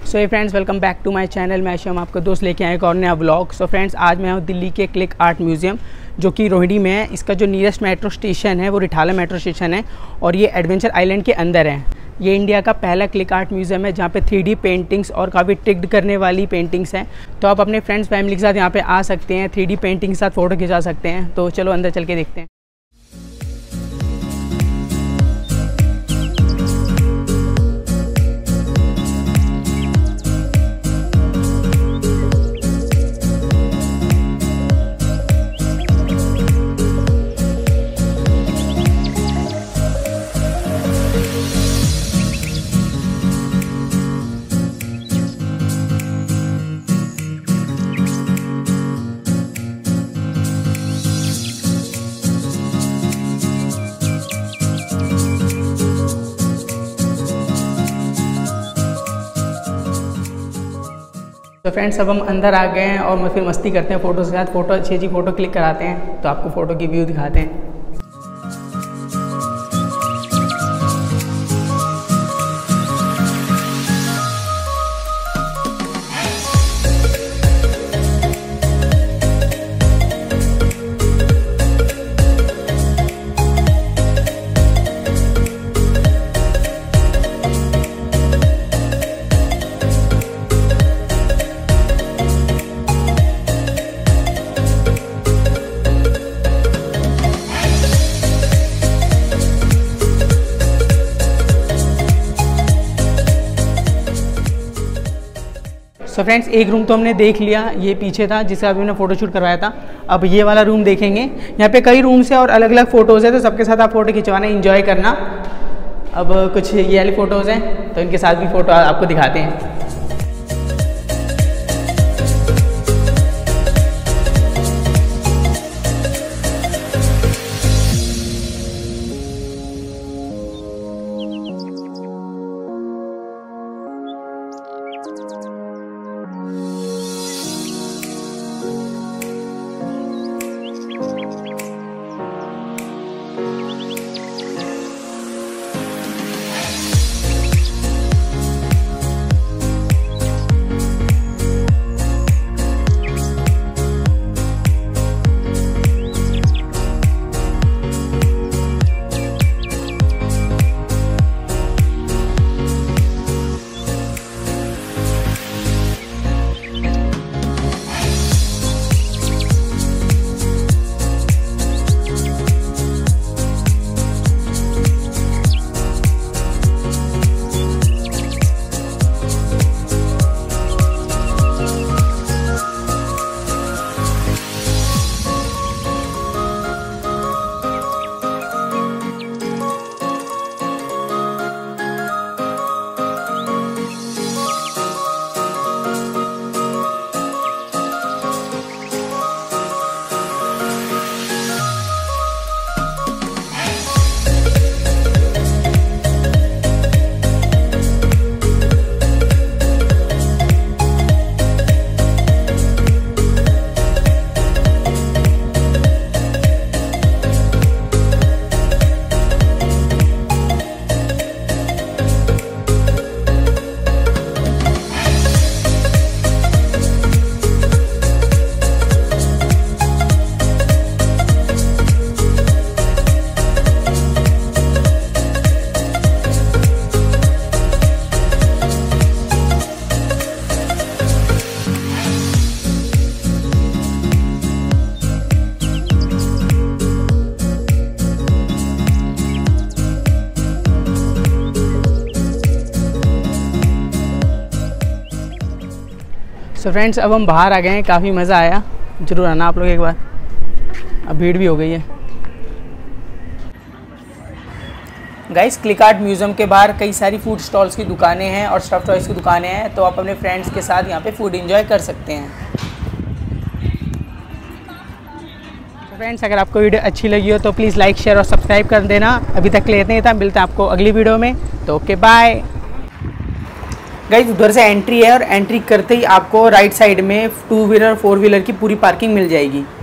So friends, welcome back to my channel. मैं शिवम आपका दोस्त लेके आए एक और नया व्लॉग। सो फ्रेंड्स, आज मैं हूँ दिल्ली के क्लिक आर्ट म्यूज़ियम जो कि रोहिणी में है। इसका जो नियरेस्ट मेट्रो स्टेशन है वो रिठाला मेट्रो स्टेशन है और ये एडवेंचर आइलैंड के अंदर है। ये इंडिया का पहला क्लिक आर्ट म्यूज़ियम है जहाँ पे 3D पेंटिंग्स और काफ़ी ट्रिक्ड करने वाली पेंटिंग्स हैं। तो आप अपने फ्रेंड्स फैमिली के साथ यहाँ पे आ सकते हैं, 3D पेंटिंग के साथ फ़ोटो खिंचा सकते हैं। तो चलो अंदर चल के देखते हैं। तो फ्रेंड्स, अब हम अंदर आ गए हैं और फिर मस्ती करते हैं फ़ोटो के साथ। फ़ोटो अच्छी फ़ोटो क्लिक कराते हैं। तो आपको फ़ोटो की व्यू दिखाते हैं। तो फ्रेंड्स, एक रूम तो हमने देख लिया, ये पीछे था जिसका अभी हमने फ़ोटोशूट करवाया था। अब ये वाला रूम देखेंगे। यहाँ पे कई रूम्स हैं और अलग अलग फ़ोटोज़ हैं, तो सबके साथ आप फ़ोटो खिंचवाना, एंजॉय करना। अब कुछ ये वाली फ़ोटोज़ हैं तो इनके साथ भी फ़ोटो आपको दिखाते हैं। तो फ्रेंड्स, अब हम बाहर आ गए हैं। काफ़ी मज़ा आया, जरूर आना आप लोग एक बार। अब भीड़ भी हो गई है। गाइस, क्लिक आर्ट म्यूज़ियम के बाहर कई सारी फूड स्टॉल्स की दुकानें हैं और स्टफ टॉयज़ की दुकानें हैं, तो आप अपने फ्रेंड्स के साथ यहाँ पे फूड एंजॉय कर सकते हैं। तो फ्रेंड्स, अगर आपको वीडियो अच्छी लगी हो तो प्लीज़ लाइक, शेयर और सब्सक्राइब कर देना। अभी तक के लिए इतना ही था, मिलते हैं आपको अगली वीडियो में। तो ओके, बाय। गाइस, उधर से एंट्री है और एंट्री करते ही आपको राइट साइड में 2 व्हीलर 4 व्हीलर की पूरी पार्किंग मिल जाएगी।